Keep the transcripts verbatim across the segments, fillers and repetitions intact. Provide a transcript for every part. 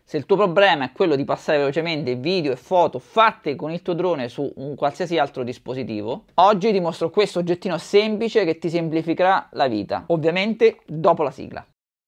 Se il tuo problema è quello di passare velocemente video e foto fatte con il tuo drone su un qualsiasi altro dispositivo, oggi ti mostro questo oggettino semplice che ti semplificherà la vita, ovviamente dopo la sigla.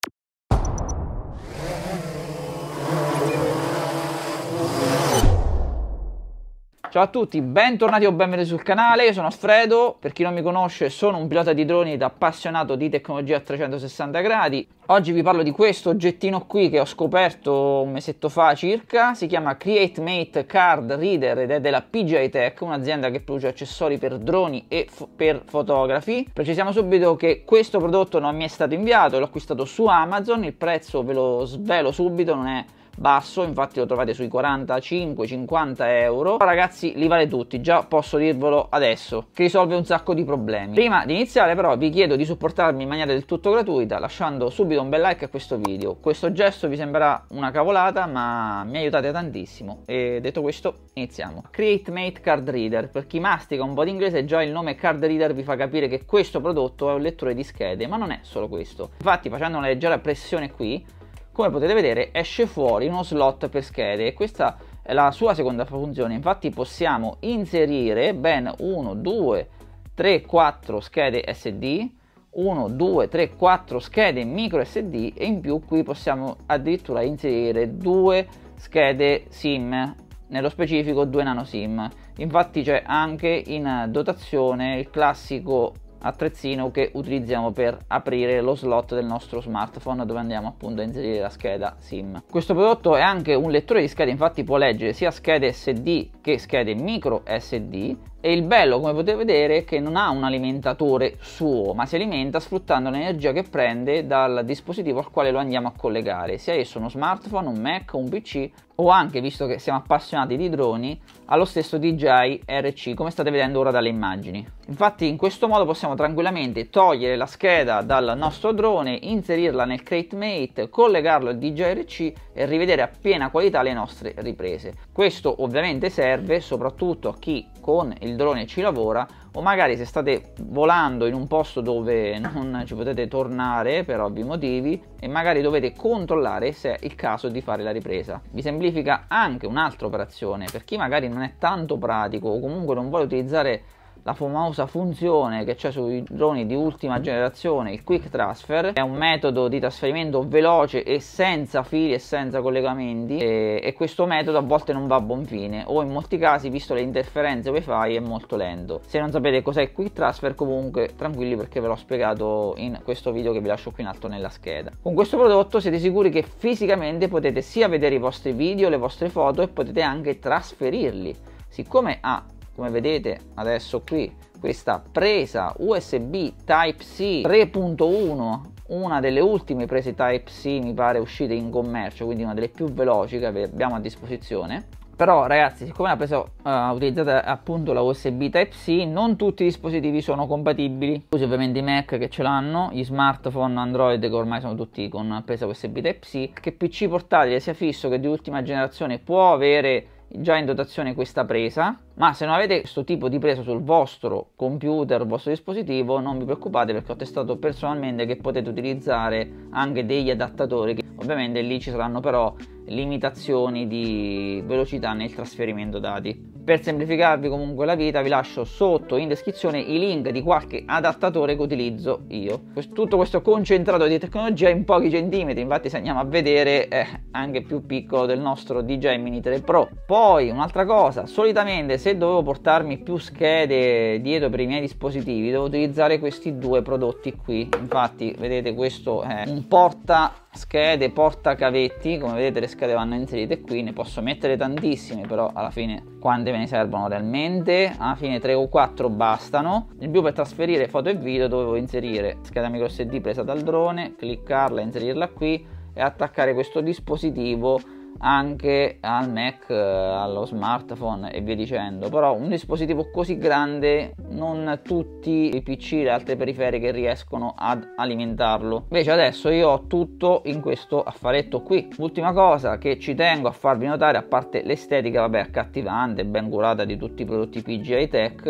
Ciao a tutti, bentornati o benvenuti sul canale, io sono Alfredo, per chi non mi conosce sono un pilota di droni ed appassionato di tecnologia a trecentosessanta gradi. Oggi vi parlo di questo oggettino qui che ho scoperto un mesetto fa circa, si chiama CreateMate Card Reader ed è della P J I Tech, un'azienda che produce accessori per droni e per fotografi. Precisiamo subito che questo prodotto non mi è stato inviato, l'ho acquistato su Amazon, il prezzo ve lo svelo subito, non è basso, infatti lo trovate sui quarantacinque cinquanta euro. Ragazzi, li vale tutti, già posso dirvelo adesso, che risolve un sacco di problemi. Prima di iniziare però vi chiedo di supportarmi in maniera del tutto gratuita lasciando subito un bel like a questo video. Questo gesto vi sembrerà una cavolata ma mi aiutate tantissimo. E detto questo iniziamo. CreateMate Card Reader, per chi mastica un po' di inglese già il nome Card Reader vi fa capire che questo prodotto è un lettore di schede, ma non è solo questo. Infatti, facendo una leggera pressione qui, come potete vedere esce fuori uno slot per schede e questa è la sua seconda funzione. Infatti possiamo inserire ben uno, due, tre, quattro schede S D, uno, due, tre, quattro schede micro S D e in più qui possiamo addirittura inserire due schede SIM, nello specifico due nano SIM. Infatti c'è anche in dotazione il classico attrezzino che utilizziamo per aprire lo slot del nostro smartphone dove andiamo appunto a inserire la scheda SIM. Questo prodotto è anche un lettore di schede, infatti può leggere sia schede S D che schede micro S D e il bello, come potete vedere, è che non ha un alimentatore suo ma si alimenta sfruttando l'energia che prende dal dispositivo al quale lo andiamo a collegare, sia esso uno smartphone, un Mac, un P C o anche, visto che siamo appassionati di droni, allo stesso D J I R C come state vedendo ora dalle immagini. Infatti in questo modo possiamo tranquillamente togliere la scheda dal nostro drone, inserirla nel CreateMate, collegarlo al D J I R C e rivedere a piena qualità le nostre riprese. Questo ovviamente serve soprattutto a chi con il drone ci lavora o magari se state volando in un posto dove non ci potete tornare per ovvi motivi e magari dovete controllare se è il caso di fare la ripresa. Vi semplifica anche un'altra operazione per chi magari non è tanto pratico o comunque non vuole utilizzare la famosa funzione che c'è sui droni di ultima generazione, il Quick Transfer. È un metodo di trasferimento veloce e senza fili e senza collegamenti e, e questo metodo a volte non va a buon fine o in molti casi, visto le interferenze wifi, è molto lento. Se non sapete cos'è il Quick Transfer, comunque tranquilli perché ve l'ho spiegato in questo video che vi lascio qui in alto nella scheda. Con questo prodotto siete sicuri che fisicamente potete sia vedere i vostri video, le vostre foto e potete anche trasferirli. Siccome ha, come vedete adesso qui, questa presa U S B Type C tre punto uno, una delle ultime prese Type C mi pare uscite in commercio, quindi una delle più veloci che abbiamo a disposizione. Però ragazzi, siccome la presa uh, utilizzata appunto la U S B Type C, non tutti i dispositivi sono compatibili. Così ovviamente i Mac che ce l'hanno, gli smartphone Android che ormai sono tutti con presa U S B Type C, che P C portatile sia fisso che di ultima generazione può avere già in dotazione questa presa, ma se non avete questo tipo di presa sul vostro computer, il vostro dispositivo, non vi preoccupate perché ho testato personalmente che potete utilizzare anche degli adattatori, che ovviamente lì ci saranno però limitazioni di velocità nel trasferimento dati. Per semplificarvi comunque la vita vi lascio sotto in descrizione i link di qualche adattatore che utilizzo io. Tutto questo concentrato di tecnologia in pochi centimetri, infatti se andiamo a vedere è anche più piccolo del nostro D J I Mini tre Pro. Poi un'altra cosa, solitamente se dovevo portarmi più schede dietro per i miei dispositivi devo utilizzare questi due prodotti qui. Infatti vedete, questo è un porta schede, porta cavetti, come vedete le schede vanno inserite qui, ne posso mettere tantissime però alla fine quante me ne servono realmente? Alla fine tre o quattro bastano. In più per trasferire foto e video dovevo inserire scheda micro S D presa dal drone, cliccarla, inserirla qui e attaccare questo dispositivo anche al Mac, allo smartphone e via dicendo. Però un dispositivo così grande non tutti i P C e le altre periferiche riescono ad alimentarlo. Invece adesso io ho tutto in questo affaretto qui. Ultima cosa che ci tengo a farvi notare, a parte l'estetica vabbè accattivante, ben curata di tutti i prodotti P J I Tech,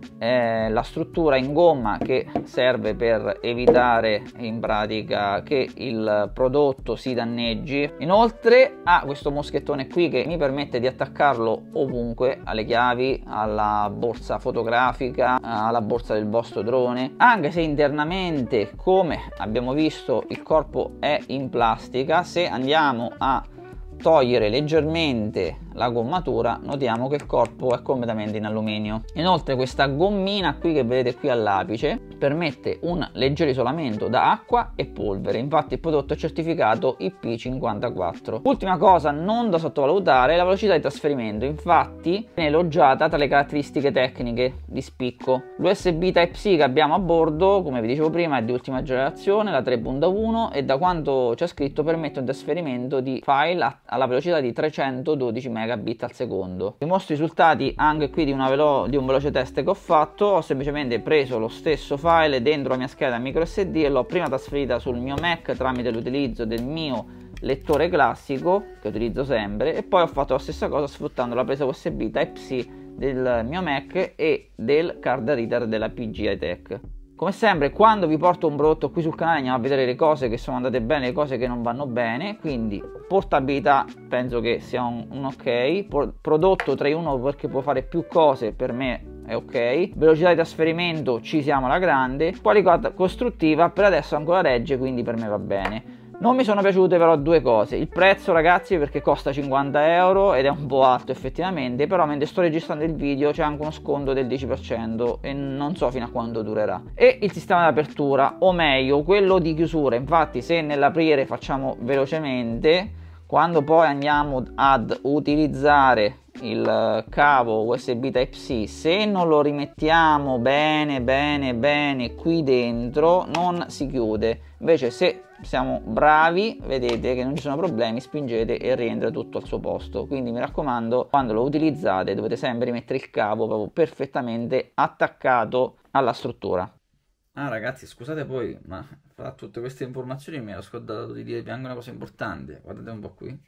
eh, la struttura in gomma che serve per evitare in pratica che il prodotto si danneggi. Inoltre ha questo moschettone qui che mi permette di attaccarlo ovunque, alle chiavi, alla borsa fotografica, alla borsa del vostro drone, anche se internamente, come abbiamo visto, il corpo è in plastica. Se andiamo a togliere leggermente la gommatura notiamo che il corpo è completamente in alluminio. Inoltre questa gommina qui che vedete qui all'apice permette un leggero isolamento da acqua e polvere, infatti il prodotto è certificato I P cinquantaquattro. Ultima cosa non da sottovalutare è la velocità di trasferimento, infatti è elogiata tra le caratteristiche tecniche di spicco. L'U S B Type-C che abbiamo a bordo, come vi dicevo prima, è di ultima generazione, la tre punto uno, e da quanto c'è scritto permette un trasferimento di file alla velocità di trecentododici megabit al secondo. Vi mostro i risultati anche qui di, una velo di un veloce test che ho fatto. Ho semplicemente preso lo stesso file dentro la mia scheda micro S D e l'ho prima trasferita sul mio Mac tramite l'utilizzo del mio lettore classico che utilizzo sempre, e poi ho fatto la stessa cosa sfruttando la presa U S B Type-C del mio Mac e del card reader della P G I-Tech. Come sempre, quando vi porto un prodotto qui sul canale andiamo a vedere le cose che sono andate bene e le cose che non vanno bene, quindi portabilità penso che sia un, un ok, Pro, prodotto tre in uno perché può fare più cose, per me è ok, velocità di trasferimento ci siamo alla grande, qualità costruttiva per adesso ancora regge, quindi per me va bene. Non mi sono piaciute però due cose: il prezzo, ragazzi, perché costa cinquanta euro ed è un po' alto effettivamente, però mentre sto registrando il video c'è anche uno sconto del dieci per cento e non so fino a quando durerà, e il sistema di apertura, o meglio quello di chiusura. Infatti se nell'aprire facciamo velocemente, quando poi andiamo ad utilizzare il cavo U S B Type-C, se non lo rimettiamo bene bene bene qui dentro non si chiude. Invece se siamo bravi vedete che non ci sono problemi, spingete e rientra tutto al suo posto. Quindi mi raccomando, quando lo utilizzate dovete sempre rimettere il cavo proprio perfettamente attaccato alla struttura. Ah ragazzi, scusate poi, ma fra tutte queste informazioni mi ero scordato di dirvi anche una cosa importante. Guardate un po' qui,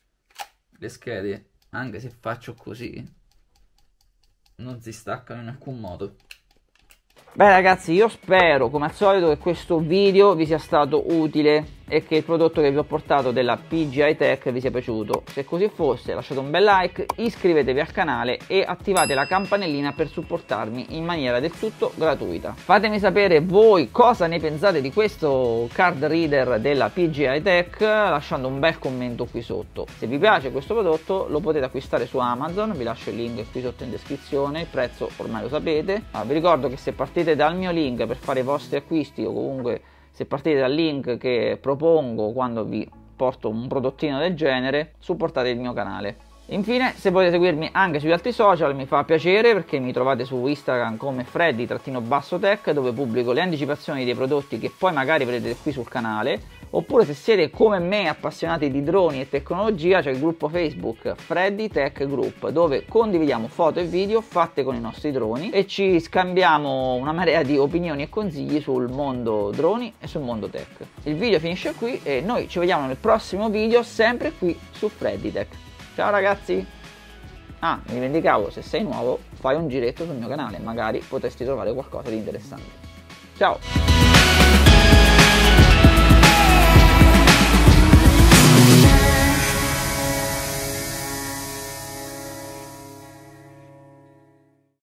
le schede, anche se faccio così, non si staccano in alcun modo. Beh ragazzi, io spero come al solito che questo video vi sia stato utile e che il prodotto che vi ho portato della P G I-Tech vi sia piaciuto. Se così fosse lasciate un bel like, iscrivetevi al canale e attivate la campanellina per supportarmi in maniera del tutto gratuita. Fatemi sapere voi cosa ne pensate di questo card reader della P G I-Tech lasciando un bel commento qui sotto. Se vi piace questo prodotto lo potete acquistare su Amazon, vi lascio il link qui sotto in descrizione, il prezzo ormai lo sapete. Ma vi ricordo che se partite dal mio link per fare i vostri acquisti, o comunque se partite dal link che propongo quando vi porto un prodottino del genere, supportate il mio canale. Infine, se volete seguirmi anche sugli altri social mi fa piacere, perché mi trovate su Instagram come Freddy-Tech, dove pubblico le anticipazioni dei prodotti che poi magari vedete qui sul canale. Oppure se siete come me appassionati di droni e tecnologia, c'è il gruppo Facebook Freddy Tech Group, dove condividiamo foto e video fatte con i nostri droni e ci scambiamo una marea di opinioni e consigli sul mondo droni e sul mondo tech. Il video finisce qui e noi ci vediamo nel prossimo video, sempre qui su Freddy Tech. Ciao ragazzi! Ah, mi dimenticavo, se sei nuovo fai un giretto sul mio canale, magari potresti trovare qualcosa di interessante. Ciao!